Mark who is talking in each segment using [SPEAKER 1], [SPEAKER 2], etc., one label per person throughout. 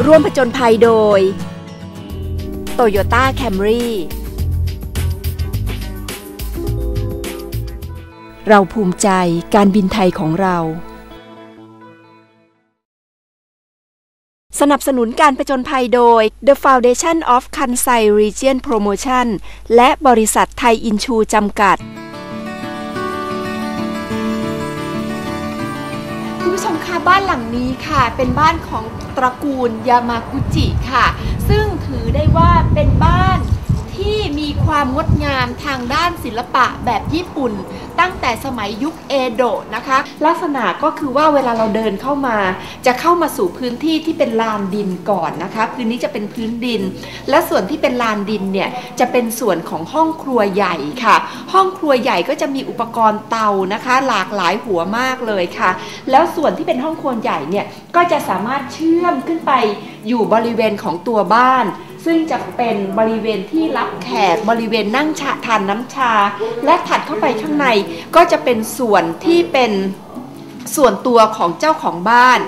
[SPEAKER 1] ร่วมผจญภัยโดย Toyota Camry เราภูมิใจการบินไทยของเราสนับสนุนการผจญภัยโดย The Foundation of Kansai Region Promotion และบริษัทไทยอินชูจำกัดคุณผู้ชมคะบ้านหลังนี้ค่ะเป็นบ้านของตระกูลยามากุจิค่ะซึ่งถือได้ว่าเป็นบ้านที่มีความงดงามทางด้านศิลปะแบบญี่ปุ่นตั้งแต่สมัยยุคเอโดะนะคะลักษณะก็คือว่าเวลาเราเดินเข้ามาจะเข้ามาสู่พื้นที่ที่เป็นลานดินก่อนนะคะพื้นนี้จะเป็นพื้นดินและส่วนที่เป็นลานดินเนี่ยจะเป็นส่วนของห้องครัวใหญ่ค่ะห้องครัวใหญ่ก็จะมีอุปกรณ์เตานะคะหลากหลายหัวมากเลยค่ะแล้วส่วนที่เป็นห้องครัวใหญ่เนี่ยก็จะสามารถเชื่อมขึ้นไปอยู่บริเวณของตัวบ้านซึ่งจะเป็นบริเวณที่รับแขกบริเวณนั่งทานน้ำชาและถัดเข้าไปข้างในก็จะเป็นส่วนที่เป็นส่วนตัวของเจ้าของบ้าน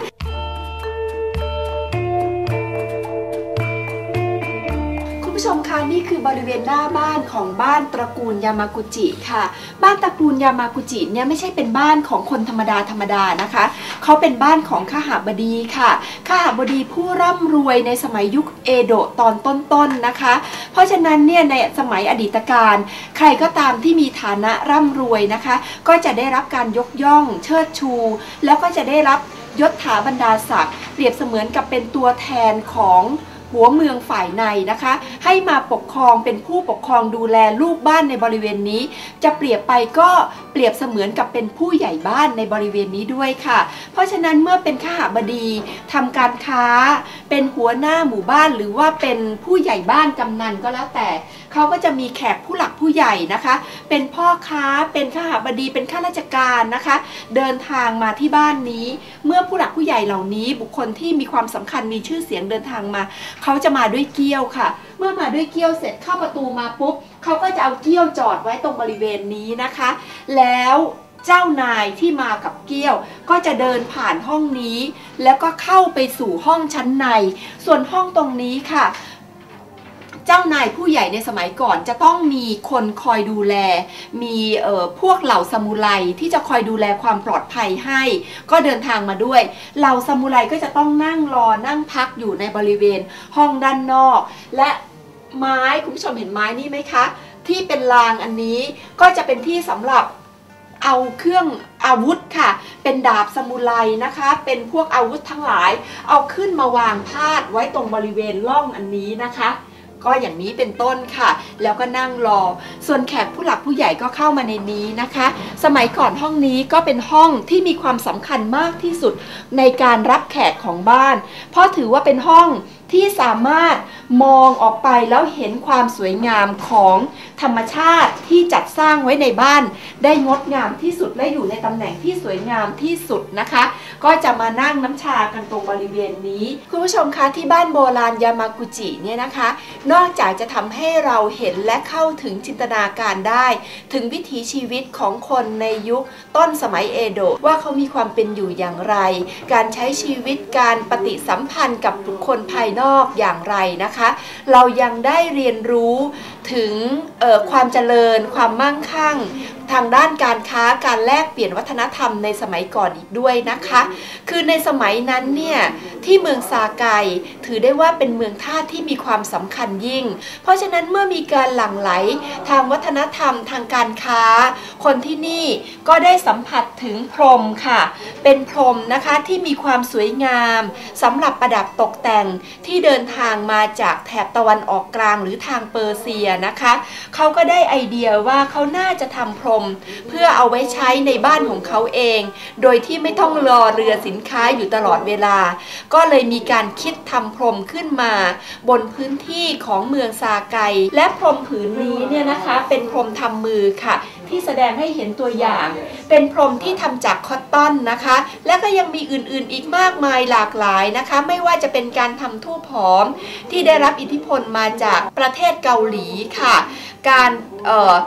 [SPEAKER 1] คุณผู้ชมคะนี่คือบริเวณหน้าบ้านของบ้านตระกูลยามากุจิค่ะบ้านตระกูลยามากุจิเนี่ยไม่ใช่เป็นบ้านของคนธรรมดานะคะเขาเป็นบ้านของข้าหบดีค่ะข้าหบดีผู้ร่ำรวยในสมัยยุคเอโดะตอนต้นๆนะคะเพราะฉะนั้นเนี่ยในสมัยอดีตการใครก็ตามที่มีฐานะร่ำรวยนะคะก็จะได้รับการยกย่องเชิดชูแล้วก็จะได้รับยศถาบรรดาศักดิ์เปรียบเสมือนกับเป็นตัวแทนของหัวเมืองฝ่ายในนะคะให้มาปกครองเป็นผู้ปกครองดูแลลูกบ้านในบริเวณนี้จะเปรียบไปก็เปรียบเสมือนกับเป็นผู้ใหญ่บ้านในบริเวณนี้ด้วยค่ะเพราะฉะนั้นเมื่อเป็นข้าหบดีทำการค้าเป็นหัวหน้าหมู่บ้านหรือว่าเป็นผู้ใหญ่บ้านกำนันก็แล้วแต่เขาก็จะมีแขกผู้หลักผู้ใหญ่นะคะเป็นพ่อค้าเป็นข้าหบดีเป็นข้าราชการนะคะเดินทางมาที่บ้านนี้เมื่อผู้หลักผู้ใหญ่เหล่านี้บุคคลที่มีความสำคัญมีชื่อเสียงเดินทางมาเขาจะมาด้วยเกี้ยวค่ะเมื่อมาด้วยเกี้ยวเสร็จเข้าประตูมาปุ๊บเขาก็จะเอาเกี้ยวจอดไว้ตรงบริเวณนี้นะคะแล้วเจ้านายที่มากับเกี้ยวก็จะเดินผ่านห้องนี้แล้วก็เข้าไปสู่ห้องชั้นในส่วนห้องตรงนี้ค่ะเจ้านายผู้ใหญ่ในสมัยก่อนจะต้องมีคนคอยดูแลมีพวกเหล่าซามูไรที่จะคอยดูแลความปลอดภัยให้ก็เดินทางมาด้วยเหล่าซามูไรก็จะต้องนั่งรอนั่งพักอยู่ในบริเวณห้องด้านนอกและไม้คุณผู้ชมเห็นไม้นี่ไหมคะที่เป็นรางอันนี้ก็จะเป็นที่สำหรับเอาเครื่องอาวุธค่ะเป็นดาบซามูไรนะคะเป็นพวกอาวุธทั้งหลายเอาขึ้นมาวางพาดไว้ตรงบริเวณร่องอันนี้นะคะก็อย่างนี้เป็นต้นค่ะแล้วก็นั่งรอส่วนแขกผู้หลักผู้ใหญ่ก็เข้ามาในนี้นะคะสมัยก่อนห้องนี้ก็เป็นห้องที่มีความสำคัญมากที่สุดในการรับแขกของบ้านเพราะถือว่าเป็นห้องที่สามารถมองออกไปแล้วเห็นความสวยงามของธรรมชาติที่จัดสร้างไว้ในบ้านได้งดงามที่สุดและอยู่ในตำแหน่งที่สวยงามที่สุดนะคะก็จะมานั่งน้ำชากันตรงบริเวณนี้คุณผู้ชมคะที่บ้านโบราณยามากุจิเนี่ยนะคะนอกจากจะทำให้เราเห็นและเข้าถึงจินตนาการได้ถึงวิถีชีวิตของคนในยุคต้นสมัยเอโดะว่าเขามีความเป็นอยู่อย่างไรการใช้ชีวิตการปฏิสัมพันธ์กับบุคคลภายนอกอย่างไรนะคะเรายังได้เรียนรู้ถึงความเจริญความมั่งคั่งทางด้านการค้าการแลกเปลี่ยนวัฒนธรรมในสมัยก่อนอีกด้วยนะคะคือในสมัยนั้นเนี่ยที่เมืองซาไกถือได้ว่าเป็นเมืองท่าที่มีความสำคัญยิ่งเพราะฉะนั้นเมื่อมีการหลั่งไหลทางวัฒนธรรมทางการค้าคนที่นี่ก็ได้สัมผัสถึงพรมค่ะเป็นพรมนะคะที่มีความสวยงามสำหรับประดับตกแต่งที่เดินทางมาจากแถบตะวันออกกลางหรือทางเปอร์เซียนะคะเขาก็ได้ไอเดียว่าเขาน่าจะทำพรมเพื่อเอาไว้ใช้ในบ้านของเขาเองโดยที่ไม่ต้องรอเรือสินค้าอยู่ตลอดเวลาก็เลยมีการคิดทำพรมขึ้นมาบนพื้นที่ของเมืองซาไกและพรมผืนนี้เนี่ยนะคะเป็นพรมทำมือค่ะที่แสดงให้เห็นตัวอย่างเป็นพรมที่ทำจากคอตตอนนะคะและก็ยังมีอื่นๆอีกมากมายหลากหลายนะคะไม่ว่าจะเป็นการทำทูบหอมที่ได้รับอิทธิพลมาจากประเทศเกาหลีค่ะการแป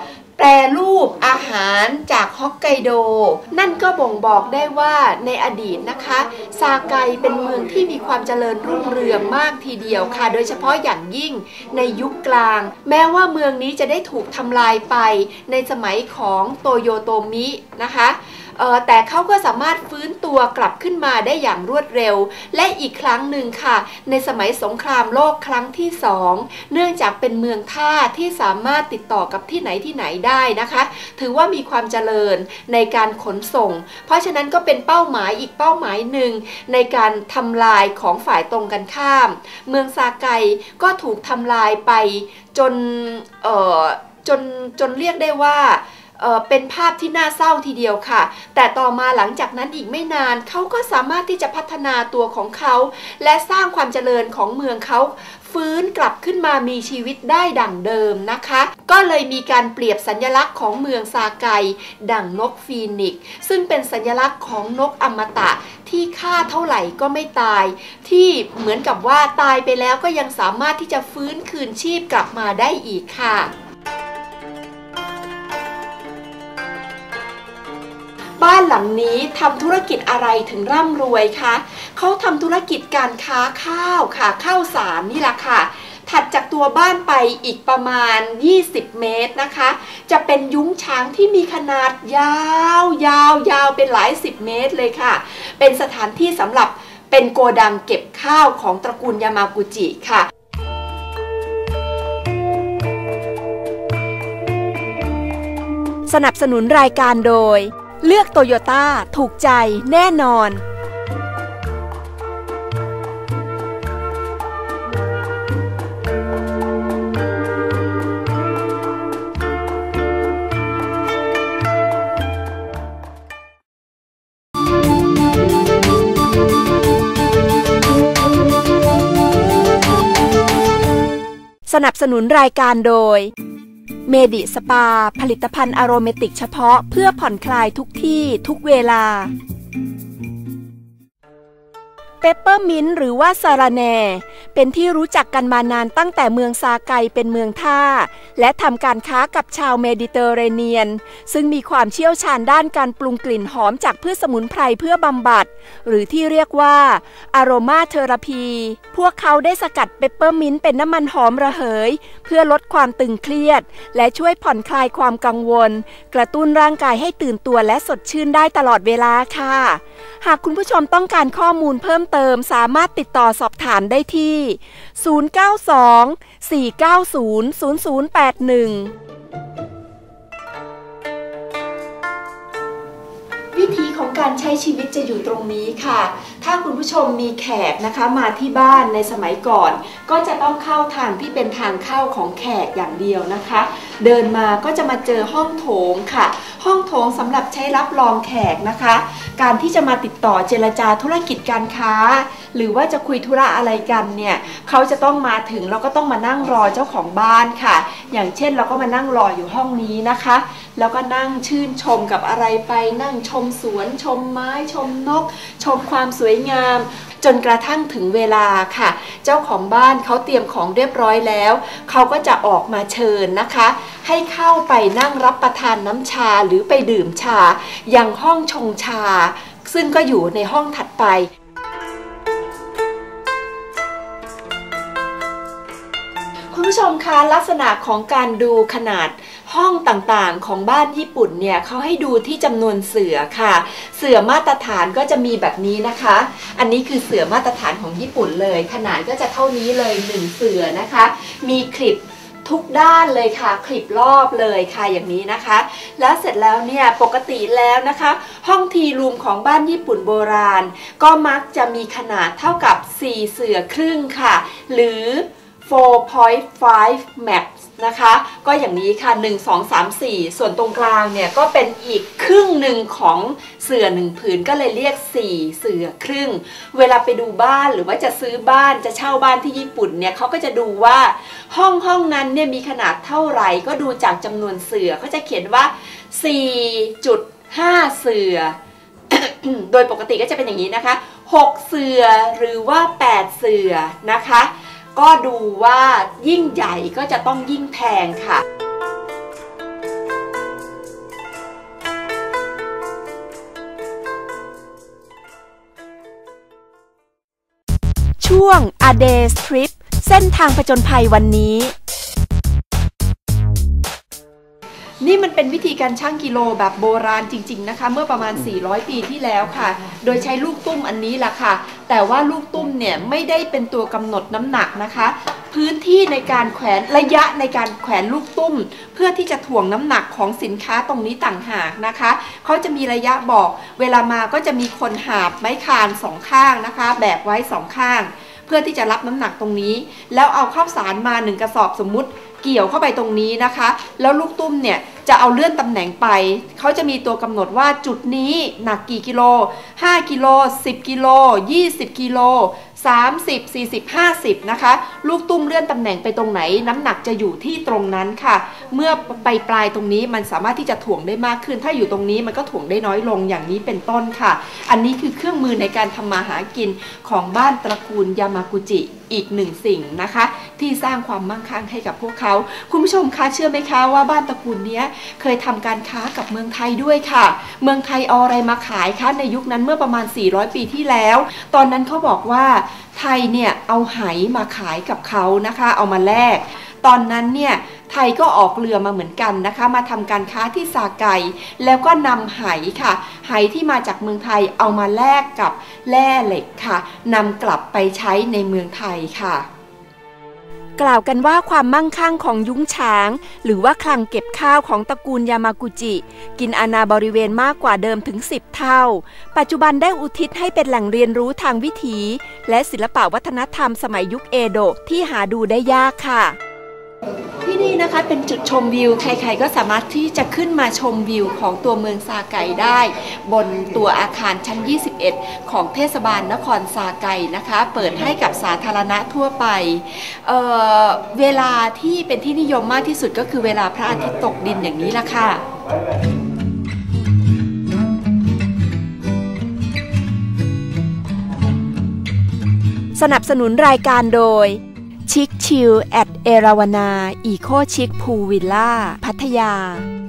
[SPEAKER 1] แปรรูปอาหารจากฮอกไกโดนั่นก็บ่งบอกได้ว่าในอดีตนะคะซาไกเป็นเมืองที่มีความเจริญรุ่งเรืองมากทีเดียวค่ะโดยเฉพาะอย่างยิ่งในยุคกลางแม้ว่าเมืองนี้จะได้ถูกทำลายไปในสมัยของโตโยโตมินะคะแต่เขาก็สามารถฟื้นตัวกลับขึ้นมาได้อย่างรวดเร็วและอีกครั้งหนึ่งค่ะในสมัยสงครามโลกครั้งที่2เนื่องจากเป็นเมืองท่าที่สามารถติดต่อกับที่ไหนได้นะคะถือว่ามีความเจริญในการขนส่งเพราะฉะนั้นก็เป็นเป้าหมายอีกเป้าหมายหนึ่งในการทำลายของฝ่ายตรงกันข้ามเมืองซาไกก็ถูกทำลายไปจนเรียกได้ว่าเป็นภาพที่น่าเศร้าทีเดียวค่ะแต่ต่อมาหลังจากนั้นอีกไม่นานเขาก็สามารถที่จะพัฒนาตัวของเขาและสร้างความเจริญของเมืองเขาฟื้นกลับขึ้นมามีชีวิตได้ดั่งเดิมนะคะก็เลยมีการเปรียบสัญลักษณ์ของเมืองซาไกดั่งนกฟีนิกซ์ซึ่งเป็นสัญลักษณ์ของนกอมตะที่ฆ่าเท่าไหร่ก็ไม่ตายที่เหมือนกับว่าตายไปแล้วก็ยังสามารถที่จะฟื้นคืนชีพกลับมาได้อีกค่ะบ้านหลังนี้ทำธุรกิจอะไรถึงร่ำรวยคะเขาทำธุรกิจการค้าข้าวค่ะข้าวสารนี่แหละค่ะถัดจากตัวบ้านไปอีกประมาณ20เมตรนะคะจะเป็นยุ้งช้างที่มีขนาดยาวเป็นหลาย10เมตรเลยค่ะเป็นสถานที่สำหรับเป็นโกดังเก็บข้าวของตระกูลยามากุจิค่ะสนับสนุนรายการโดยเลือกโตโยต้าถูกใจแน่นอนสนับสนุนรายการโดยเมดิสปาผลิตภัณฑ์อโรเมติกเฉพาะเพื่อผ่อนคลายทุกที่ทุกเวลาเปปเปอร์มินต์หรือว่าสาระแหน่เป็นที่รู้จักกันมานานตั้งแต่เมืองซาไกเป็นเมืองท่าและทำการค้ากับชาวเมดิเตอร์เรเนียนซึ่งมีความเชี่ยวชาญด้านการปรุงกลิ่นหอมจากพืชสมุนไพรเพื่อบำบัดหรือที่เรียกว่าอโรมาเทอราพีพวกเขาได้สกัดเปปเปอร์มินต์เป็นน้ำมันหอมระเหยเพื่อลดความตึงเครียดและช่วยผ่อนคลายความกังวลกระตุ้นร่างกายให้ตื่นตัวและสดชื่นได้ตลอดเวลาค่ะหากคุณผู้ชมต้องการข้อมูลเพิ่มเติมสามารถติดต่อสอบถามได้ที่092 490 0081วิธีของการใช้ชีวิตจะอยู่ตรงนี้ค่ะถ้าคุณผู้ชมมีแขกนะคะมาที่บ้านในสมัยก่อนก็จะต้องเข้าทางที่เป็นทางเข้าของแขกอย่างเดียวนะคะเดินมาก็จะมาเจอห้องโถงค่ะห้องโถงสำหรับใช้รับรองแขกนะคะการที่จะมาติดต่อเจรจาธุรกิจการค้าหรือว่าจะคุยธุระอะไรกันเนี่ยเขาจะต้องมาถึงแล้วก็ต้องมานั่งรอเจ้าของบ้านค่ะอย่างเช่นเราก็มานั่งรออยู่ห้องนี้นะคะแล้วก็นั่งชื่นชมกับอะไรไปนั่งชมสวนชมไม้ชมนกชมความสวยงามจนกระทั่งถึงเวลาค่ะเจ้าของบ้านเขาเตรียมของเรียบร้อยแล้วเขาก็จะออกมาเชิญนะคะให้เข้าไปนั่งรับประทานน้ำชาหรือไปดื่มชายังห้องชงชาซึ่งก็อยู่ในห้องถัดไปคุณผู้ชมคะลักษณะของการดูขนาดห้องต่างๆของบ้านญี่ปุ่นเนี่ยเขาให้ดูที่จำนวนเสื่อค่ะเสื่อมาตรฐานก็จะมีแบบนี้นะคะอันนี้คือเสื่อมาตรฐานของญี่ปุ่นเลยขนาดก็จะเท่านี้เลย1เสื่อนะคะมีคลิปทุกด้านเลยค่ะคลิปรอบเลยค่ะอย่างนี้นะคะแล้วเสร็จแล้วเนี่ยปกติแล้วนะคะห้องทีรูมของบ้านญี่ปุ่นโบราณก็มักจะมีขนาดเท่ากับ4เสื่อครึ่งค่ะหรือ 4.5 max นะคะก็อย่างนี้ค่ะ1 2 3 4ส่วนตรงกลางเนี่ยก็เป็นอีกครึ่งหนึ่งของเสื่อ1ผืนก็เลยเรียก4เสื่อครึ่งเวลาไปดูบ้านหรือว่าจะซื้อบ้านจะเช่าบ้านที่ญี่ปุ่นเนี่ยเขาก็จะดูว่าห้องนั้นเนี่ยมีขนาดเท่าไหร่ก็ดูจากจำนวนเสื่อเขาจะเขียนว่า 4.5 เสื่อ โดยปกติก็จะเป็นอย่างนี้นะคะ6เสื่อหรือว่า8เสื่อนะคะก็ดูว่ายิ่งใหญ่ก็จะต้องยิ่งแพงค่ะ
[SPEAKER 2] ช่วง A Day's Trip เส้นทางผจญภัยวันนี้
[SPEAKER 1] นี่มันเป็นวิธีการชั่งกิโลแบบโบราณจริงๆนะคะเมื่อประมาณ400ปีที่แล้วค่ะโดยใช้ลูกตุ้มอันนี้แหละค่ะแต่ว่าลูกตุ้มเนี่ยไม่ได้เป็นตัวกำหนดน้ำหนักนะคะพื้นที่ในการแขวนระยะในการแขวนลูกตุ้มเพื่อที่จะถ่วงน้ำหนักของสินค้าตรงนี้ต่างหากนะคะเขาจะมีระยะบอกเวลามาก็จะมีคนหาบไม้คานสองข้างนะคะแบกไว้สองข้างเพื่อที่จะรับน้ำหนักตรงนี้แล้วเอาข้าวสารมา1กระสอบสมมุติเกี่ยวเข้าไปตรงนี้นะคะแล้วลูกตุ้มเนี่ยจะเอาเลื่อนตำแหน่งไปเขาจะมีตัวกำหนดว่าจุดนี้หนักกี่กิโล5กิโล10กิโล20กิโล30 40 50นะคะลูกตุ้มเลื่อนตำแหน่งไปตรงไหนน้ำหนักจะอยู่ที่ตรงนั้นค่ะเมื่อไปปลายตรงนี้มันสามารถที่จะถ่วงได้มากขึ้นถ้าอยู่ตรงนี้มันก็ถ่วงได้น้อยลงอย่างนี้เป็นต้นค่ะอันนี้คือเครื่องมือในการทำมาหากินของบ้านตระกูลยามากุจิอีกหนึ่งสิ่งนะคะที่สร้างความมั่งคั่งให้กับพวกเขาคุณผู้ชมคะเชื่อไหมคะว่าบ้านตระกูลนี้เคยทำการค้ากับเมืองไทยด้วยค่ะเมืองไทยเอาอะไรมาขายคะในยุคนั้นเมื่อประมาณ400ปีที่แล้วตอนนั้นเขาบอกว่าไทยเนี่ยเอาไหมาขายกับเขานะคะเอามาแลกตอนนั้นเนี่ยไทยก็ออกเรือมาเหมือนกันนะคะมาทำการค้าที่ซาไกแล้วก็นำไหค่ะไหที่มาจากเมืองไทยเอามาแลกกับแร่เหล็กค่ะนำกลับไปใช้ในเมืองไทยค่ะ
[SPEAKER 2] กล่าวกันว่าความมั่งคั่งของยุ้งฉางหรือว่าคลังเก็บข้าวของตระกูลยามากุจิกินอาณาบริเวณมากกว่าเดิมถึง10เท่าปัจจุบันได้อุทิศให้เป็นแหล่งเรียนรู้ทางวิถีและศิลปวัฒนธรรมสมัยยุคเอโดะที่หาดูได้ยากค่ะ
[SPEAKER 1] ที่นี่นะคะเป็นจุดชมวิวใครๆก็สามารถที่จะขึ้นมาชมวิวของตัวเมืองซาไกได้บนตัวอาคารชั้น21ของเทศบาลนครซาไกนะคะเปิดให้กับสาธารณะทั่วไปเวลาที่เป็นที่นิยมมากที่สุดก็คือเวลาพระอาทิตย์ตกดินอย่างนี้ละค่ะ
[SPEAKER 2] สนับสนุนรายการโดยชิคชิลแอดเอราวนาอีโคชิคพูวิลล่าพัทยา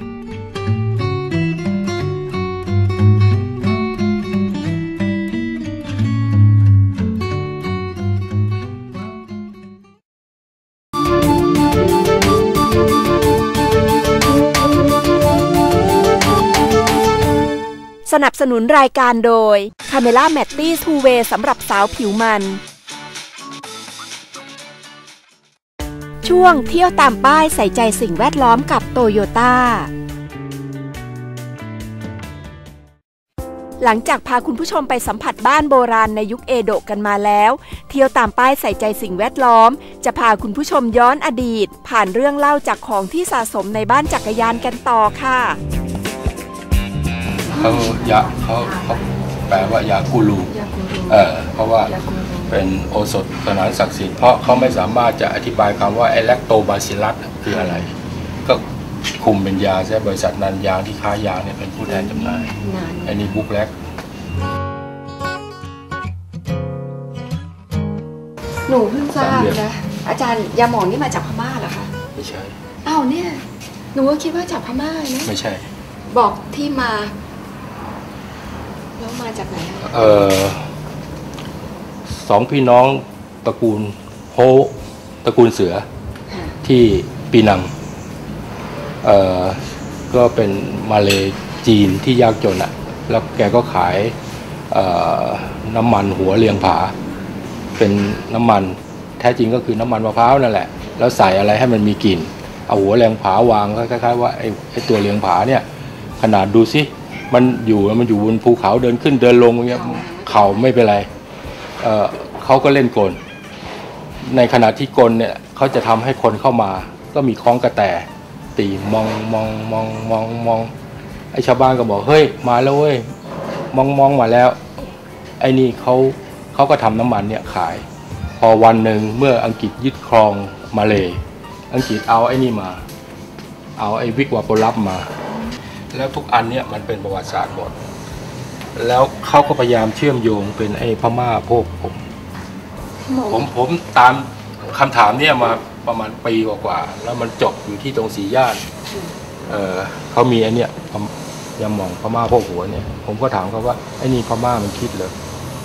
[SPEAKER 2] สนับสนุนรายการโดยคาเมล่าแมตตี้ทูเวย์สำหรับสาวผิวมันช่วงเที่ยวตามป้ายใส่ใจสิ่งแวดล้อมกับโตโยต้าหลังจากพาคุณผู้ชมไปสัมผัสบ้านโบราณในยุคเอโดะกันมาแล้วเที่ยวตามป้ายใส่ใจสิ่งแวดล้อมจะพาคุณผู้ชมย้อนอดีตผ่านเรื่องเล่าจากของที่สะสมในบ้านจักรยานกันต่อค่ะ
[SPEAKER 3] เขาแปลว่ายากูรูเพราะว่าเป็นโอสถสถานศักดิ์สิทธิ์เพราะเขาไม่สามารถจะอธิบายคำว่าไอแลคโตบาซิลลัสคืออะไรก็คุมเป็นยาใช่บริษัทนันยางที่ค้ายาเนี่ยเป็นผู้แทนจำหน่ายอันนี้บุ๊กแลก
[SPEAKER 1] หนูเพิ่งทราบนะอาจารย์ยาหมองนี่มาจากพม่าเหรอคะ
[SPEAKER 3] ไม่ใช่
[SPEAKER 1] อ้าวเนี่ยหนูก็คิดว่าจากพม่านะ
[SPEAKER 3] ไม่ใช่
[SPEAKER 1] บอกที่มาแล้วมาจากไหน
[SPEAKER 3] สองพี่น้องตระกูลโฮตระกูลเสือที่ปีนังก็เป็นมาเลจีนที่ยากจนอ่ะแล้วแกก็ขายน้ำมันหัวเลียงผาเป็นน้ำมันแท้จริงก็คือน้ำมันมะพร้าวนั่นแหละแล้วใส่อะไรให้มันมีกลิ่นเอาหัวเลียงผาวางคล้ายๆว่าไอ้ตัวเลียงผาเนี่ยขนาดดูสิมันอยู่บนภูเขาเดินขึ้นเดินลงอย่างเงี้ยเข่าไม่เป็นไรเขาก็เล่นกลในขณะที่กลเนี่ยเขาจะทำให้คนเข้ามาก็มีคล้องกระแตตีมองไอ้ชาวบ้านก็บอกเฮ้ยมาแล้วเว้ยมองมาแล้วไอ้นี่เขาก็ทำน้ำมันเนี่ยขายพอวันหนึ่งเมื่ออังกฤษยึดครองมาเลอังกฤษเอาไอ้นี่มาเอาไอ้วิกวาโปลับมาแล้วทุกอันเนี่ยมันเป็นประวัติศาสตร์หมดแล้วเขาก็พยายามเชื่อมโยงเป็นไอ้พม่าพวกผมตามคำถามเนี่ยมาประมาณปีกว่าแล้วมันจบอยู่ที่ตรงสีย่านเขามีไอ้เนี่ยยาหม่องพม่าพวกหัวเนี่ยผมก็ถามเขาว่าไอ้นี่พม่ามันคิดเลย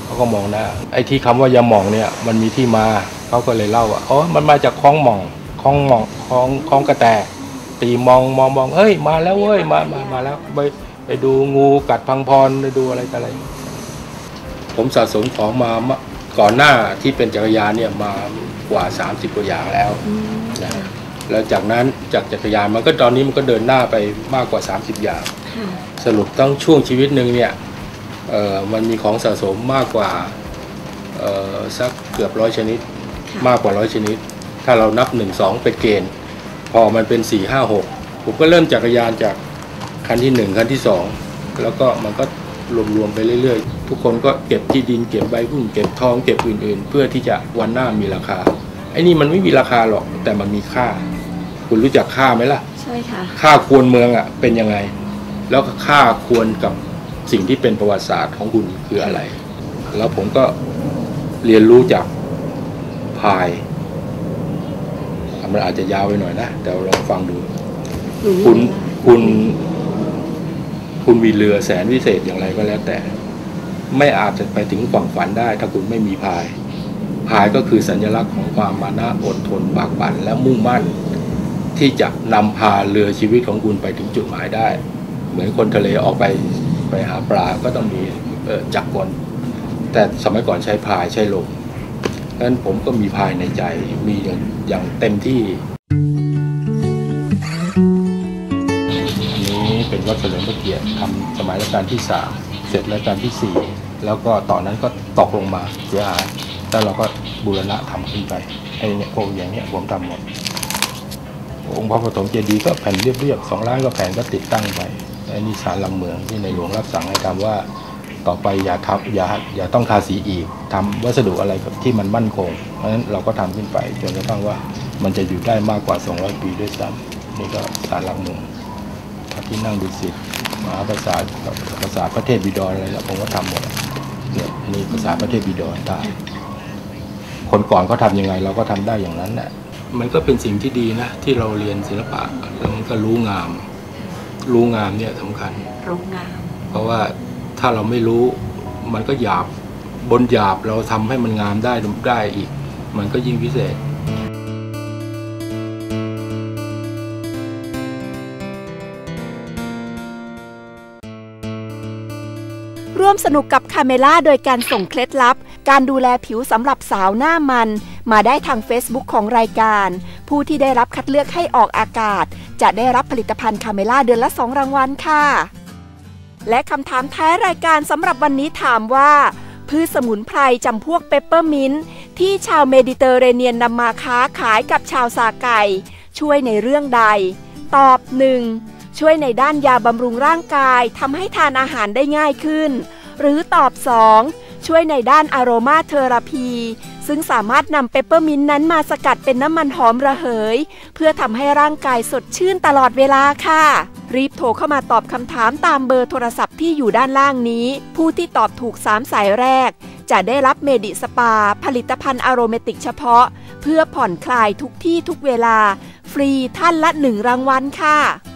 [SPEAKER 3] เขาก็มองหน้าไอ้ที่คำว่ายาหม่องเนี่ยมันมีที่มาเขาก็เลยเล่าว่าอ๋อมันมาจากคลองหม่องคลองกระแตตีมองเฮ้ยมาแล้วเว้ยมาแล้วไปดูงูกัดพังพรไปดูอะไรต่ออะไรผมสะสมของมาก่อนหน้าที่เป็นจักรยานเนี่ยมากว่า30กว่าอย่างแล้วนะแล้วจากนั้นจากจักรยานมันก็ตอนนี้มันก็เดินหน้าไปมากกว่า30อย่างสรุปต้องช่วงชีวิตหนึ่งเนี่ยมันมีของสะสมมากกว่าสักเกือบ100 ชนิดมากกว่า100 ชนิดถ้าเรานับ1 2เป็นเกณฑ์พอมันเป็น4 5 6ผมก็เริ่มจักรยานจากคันที่1คันที่2แล้วก็มันก็รวมๆไปเรื่อยๆทุกคนก็เก็บที่ดินเก็บใบหุ้นเก็บทองเก็บอื่นๆเพื่อที่จะวันหน้ามีราคาไอ้นี่มันไม่มีราคาหรอกแต่มันมีค่าคุณรู้จักค่าไหมล่ะ
[SPEAKER 1] ใช่ค่ะ
[SPEAKER 3] ค่าควรเมืองอ่ะเป็นยังไงแล้วก็ค่าควรกับสิ่งที่เป็นประวัติศาสตร์ของคุณคืออะไรแล้วผมก็เรียนรู้จากพายมันอาจจะยาวไปหน่อยนะแต่ลองฟังดูคุณมีเรือแสนวิเศษอย่างไรก็แล้วแต่ไม่อาจจะไปถึงฝั่งฝันได้ถ้าคุณไม่มีพายก็คือสัญลักษณ์ของความมานะอดทนปากบั่นและมุ่งมั่นที่จะนำพาเรือชีวิตของคุณไปถึงจุดหมายได้เหมือนคนทะเลออกไปหาปลาก็ต้องมีจักรกลแต่สมัยก่อนใช้พายใช้ลมดังนั้นผมก็มีพายในใจมีอย่างเต็มที่อันนี้เป็นวัดเฉลิมพระเกียรติทำสมัยรัชกาลที่3เสร็จรัชกาลที่4แล้วก็ต่อนั้นก็ตกลงมาเสียหายแล้วเราก็บูรณะทำขึ้นไปไอ้เนี่ยพวกอย่างเนี้ยผมทำหมดองค์พระปฐมเจดีย์ก็แผ่นเรียบๆ2 ล้านก็แผ่นก็ติดตั้งไปไอ้นี่ศาลหลักเมืองที่ในหลวงรับสั่งให้ทำว่าต่อไปอย่าต้องทาสีอีกทำวัสดุอะไรที่มันมั่นคงเพราะฉะนั้นเราก็ทำขึ้นไปจนกระทั่งว่ามันจะอยู่ได้มากกว่า200 ปีด้วยซ้ำนี่ก็ศาลหลักเมืองที่นั่งดุสิตมหาปราสาทพระเทพบิดรอะไรแล้วผมก็ทำหมดเนี่ยนี่ปราสาทพระเทพบิดรได้คนก่อนเขาทำยังไงเราก็ทำได้อย่างนั้นแหละมันก็เป็นสิ่งที่ดีนะที่เราเรียนศิลปะแล้วมันก็รู้งามเนี่ยสำคัญ
[SPEAKER 1] รู้งาม
[SPEAKER 3] เพราะว่าถ้าเราไม่รู้มันก็หยาบบนหยาบเราทำให้มันงามได้อีกมันก็ยิ่งพิเศษ
[SPEAKER 2] ร่วมสนุกกับคาเมล่าโดยการส่งเคล็ดลับการดูแลผิวสำหรับสาวหน้ามันมาได้ทาง Facebook ของรายการผู้ที่ได้รับคัดเลือกให้ออกอากาศจะได้รับผลิตภัณฑ์คาเมล่าเดือนละ2 รางวัลค่ะและคำถามท้ายรายการสำหรับวันนี้ถามว่าพืชสมุนไพรจำพวกเปปเปอร์มินต์ที่ชาวเมดิเตอร์เรเนียนนำมาค้าขายกับชาวซาไก่ช่วยในเรื่องใดตอบ 1. ช่วยในด้านยาบำรุงร่างกายทำให้ทานอาหารได้ง่ายขึ้นหรือตอบ 2. ช่วยในด้านอโรมาเทอราพีซึ่งสามารถนำเปปเปอร์มินต์นั้นมาสกัดเป็นน้ำมันหอมระเหยเพื่อทำให้ร่างกายสดชื่นตลอดเวลาค่ะรีบโทรเข้ามาตอบคำถามตามเบอร์โทรศัพท์ที่อยู่ด้านล่างนี้ผู้ที่ตอบถูก3 สายแรกจะได้รับเมดิสปาผลิตภัณฑ์อโรเมติกเฉพาะเพื่อผ่อนคลายทุกที่ทุกเวลาฟรีท่านละ1 รางวัลค่ะ